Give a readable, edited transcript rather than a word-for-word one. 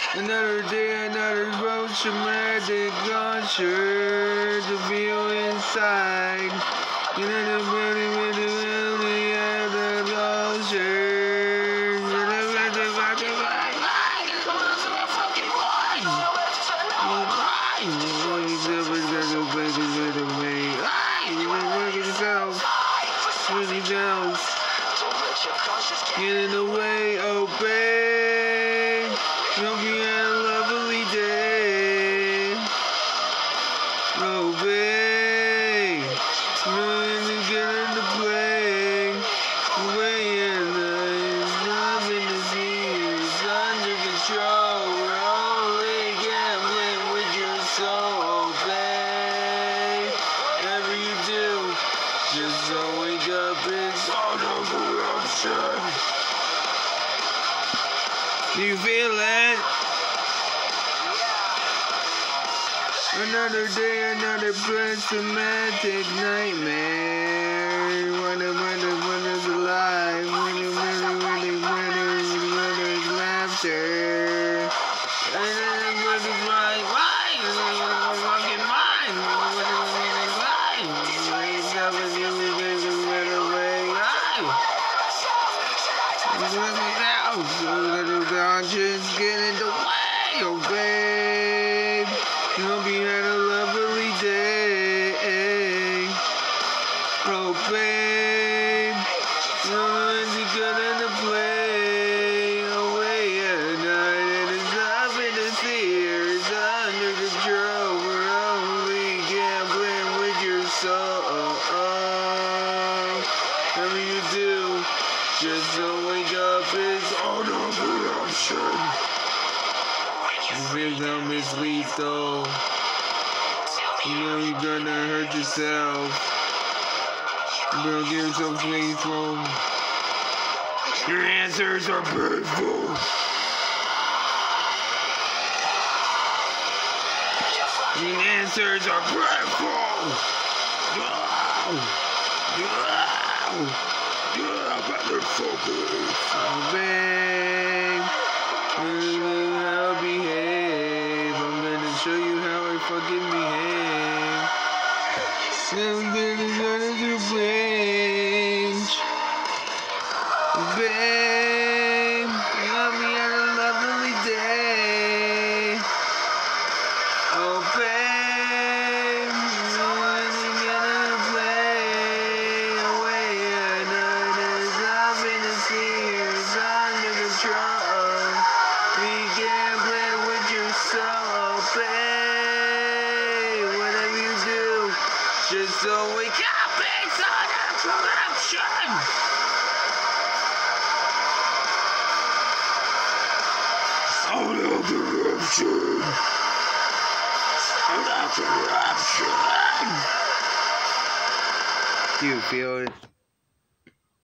Another day, another road, traumatic concert to feel inside. Another body with the only other concert. Get in the way, oh babe. Hope you had a lovely day. Oh babe, really get into play. Way and there's nothing to see. It's under control. We're only gambling with your soul, babe. Whatever you do, just don't wake up. It's all no corruption. Do you feel it? Another day, another problematic nightmare. Wonder alive. Wonder laughter. Wonder right. Fucking mine. Little conscience get in the way, oh babe. Hope you had a lovely day, oh babe. Nothing's good to play away at night, and there's nothing to fear. It's under control. We're only gambling with your soul. Whatever you do, just don't wake up. It's all no corruption. Rhythm is lethal. You know you're gonna hurt yourself. Bro, give yourself faithful. Your answers are painful. Your answers are painful. Motherfuckers. Oh, babe. I'll behave. I'm gonna show you how I fucking behave. Something's gonna do change. Babe, help me had a lovely day. Oh, babe, I'm gonna play away at night. There's nothing to see. It's under control. We gambling with your soul, babe. Whatever you do, just don't wake up. It's under corruption. Under corruption. Under corruption. Do you feel it?